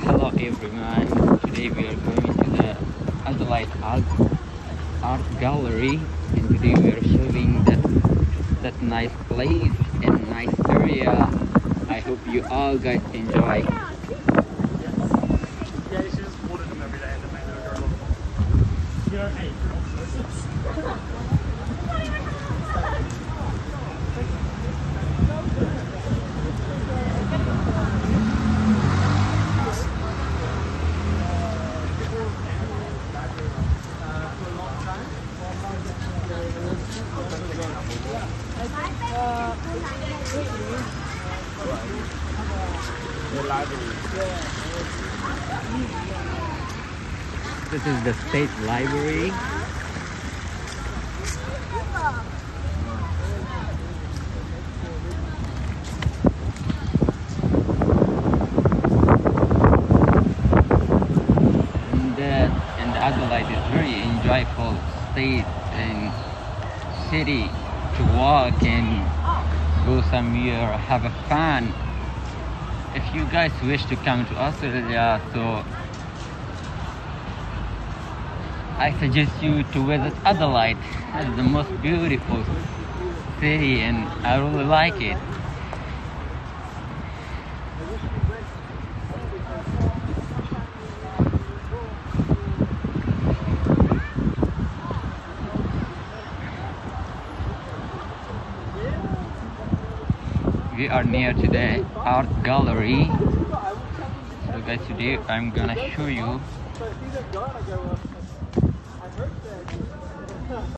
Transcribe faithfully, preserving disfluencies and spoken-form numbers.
Hello everyone, today we are going to the Adelaide Art, Art Gallery, and today we are showing that, that nice place and nice area. I hope you all guys enjoy. Yeah, you should just water them every day and then maybe they'll go along. You know, hey, the library. This is the State Library. And, uh, and Adelaide is very enjoyable state and city to walk and go somewhere, have a fun. If you guys wish to come to Australia, so I suggest you to visit Adelaide. It's the most beautiful city and I really like it. We are near to the art gallery. So guys, today I'm gonna show you